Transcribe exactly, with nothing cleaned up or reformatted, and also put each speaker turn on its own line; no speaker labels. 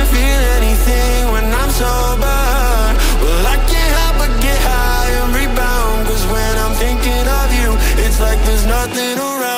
can't feel anything when I'm sober. Well, I can't help but get high and rebound, 'cause when I'm thinking of you, it's like there's nothing around.